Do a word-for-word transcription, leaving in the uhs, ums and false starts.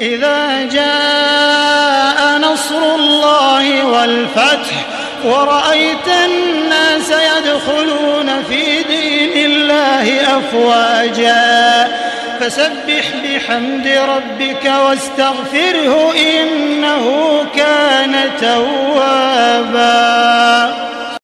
إذا جاء نصر الله والفتح ورأيت الناس يدخلون في دين الله أفواجا فسبح بحمد ربك واستغفره إنه كان توابا.